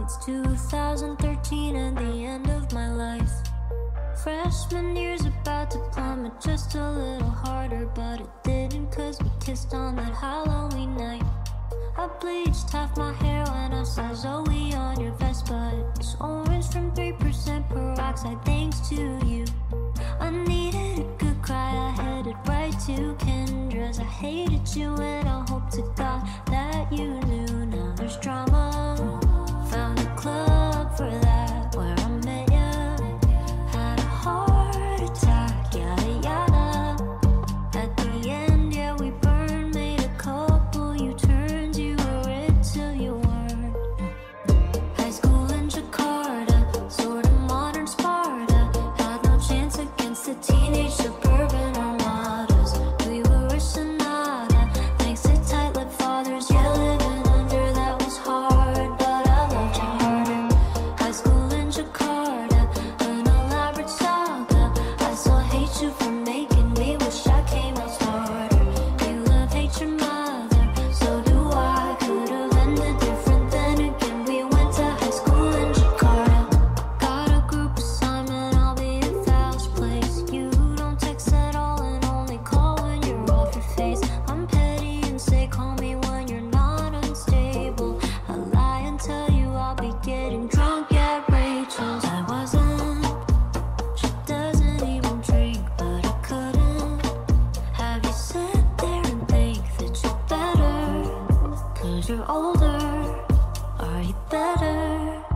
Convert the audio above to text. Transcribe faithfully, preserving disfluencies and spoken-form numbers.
It's two thousand thirteen and the end of my life. Freshman year's about to plummet just a little harder, but it didn't cause we kissed on that Halloween night. I bleached half my hair when I saw Zoe on your vest, but it's orange from three percent peroxide thanks to you. I needed a good cry, I headed right to Kendra's. I hated you and I hope to God that you knew. Now there's drama, found a club for that where I met ya. Had a heart attack, yada yada. At the end, yeah, we burned, made a couple U-turns. You were it till you weren't. High school in Jakarta, sort of modern Sparta. Had no chance against the teenage suburban armadas. We were a sonata, thanks to tight-lipped fathers. Yeah, living under that was hard, but I loved you harder. High school in Jakarta, an elaborate saga. I still hate you for making me wish I came out smarter. You love, hate your mother, so do I. Could have ended different, then again we went to high school in Jakarta. Got a group assignment, I'll be a thousand place. You don't text at all and only call when you're off your face. I'm petty and say call me when you're not unstable. I lie and tell you I'll be getting drunk at Rachel's. I wasn't, she doesn't even drink, but I couldn't have you sit there and think that you're better. Cause you're older, are you better?